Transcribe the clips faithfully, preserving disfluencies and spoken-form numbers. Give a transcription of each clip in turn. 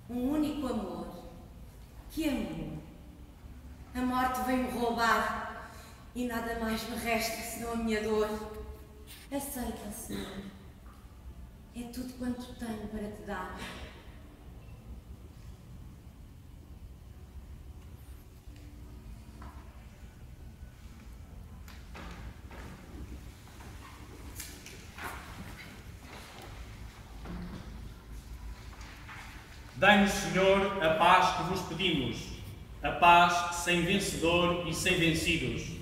um único amor. Que amor? A morte veio-me roubar e nada mais me resta senão a minha dor. Aceita, Senhor. É tudo quanto tenho para te dar. Dai-nos, Senhor, a paz que vos pedimos, a paz sem vencedor e sem vencidos.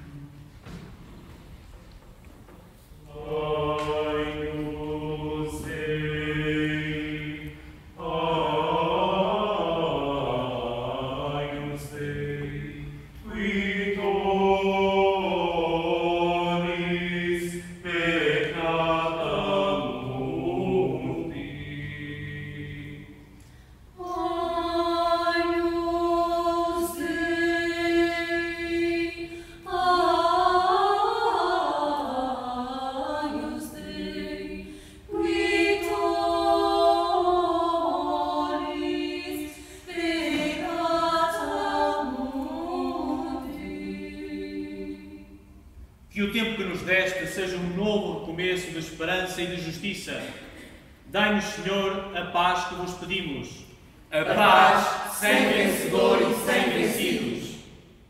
Que o tempo que nos deste seja um novo recomeço de esperança e de justiça. Dai-nos, Senhor, a paz que vos pedimos. A paz sem vencedor e sem vencidos.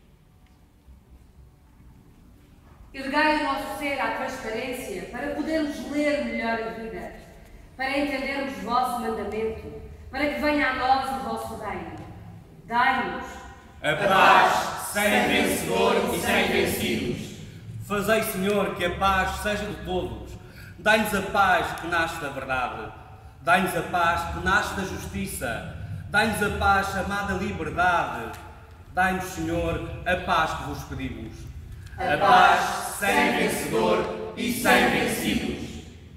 Ergai o nosso ser à transparência para podermos ler melhor a vida, para entendermos o vosso mandamento, para que venha a nós o vosso reino. Dai-nos a paz sem vencedor e sem vencidos. Fazei, Senhor, que a paz seja de todos. Dai-nos a paz que nasce da verdade. Dai-nos a paz que nasce da justiça. Dai-nos a paz chamada liberdade. Dai-nos, Senhor, a paz que vos pedimos. A paz sem vencedor e sem vencidos.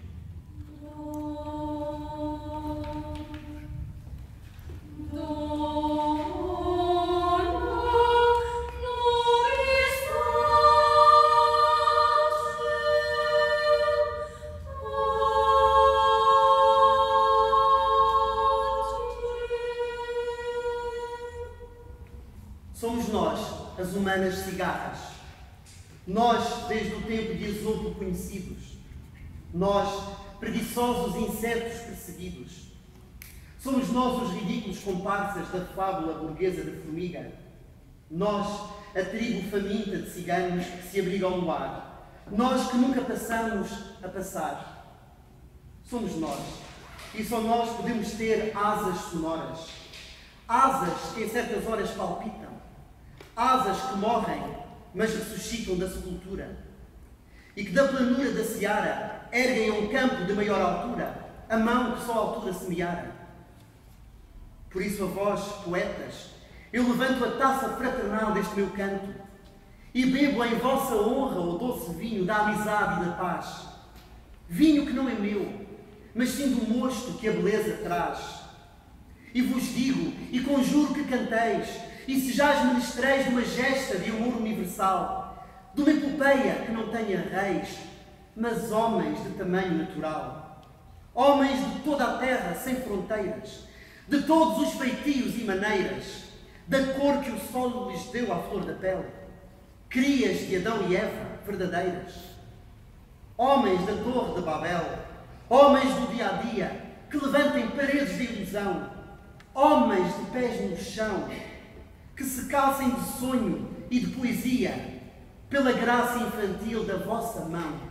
Somos nós, as humanas cigarras. Nós, desde o tempo de Esopo conhecidos. Nós, preguiçosos insetos perseguidos. Somos nós os ridículos comparsas da fábula burguesa da formiga. Nós, a tribo faminta de ciganos que se abrigam no ar. Nós que nunca passamos a passar. Somos nós. E só nós podemos ter asas sonoras. Asas que em certas horas palpitam. Asas que morrem, mas ressuscitam da sepultura. E que da planura da seara erguem a um campo de maior altura a mão que só a altura semeara. Por isso a vós, poetas, eu levanto a taça fraternal deste meu canto e bebo em vossa honra o doce vinho da amizade e da paz. Vinho que não é meu, mas sim do mosto que a beleza traz. E vos digo e conjuro que canteis e sejais menestréis de uma gesta de amor universal, de uma epopeia que não tenha reis, mas homens de tamanho natural. Homens de toda a terra sem fronteiras, de todos os feitios e maneiras, da cor que o sol lhes deu à flor da pele, crias de Adão e Eva verdadeiras. Homens da torre de Babel, homens do dia-a-dia, que levantem paredes de ilusão, homens de pés no chão, que se calcem de sonho e de poesia, pela graça infantil da vossa mão.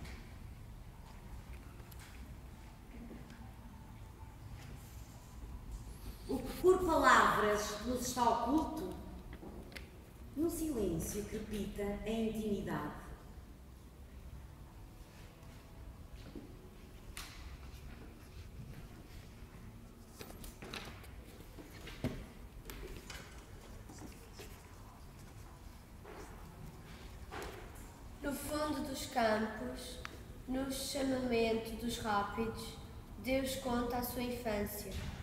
O que por palavras nos está oculto, no silêncio crepita a intimidade. No fundo dos campos, no chamamento dos rápidos, Deus conta a sua infância.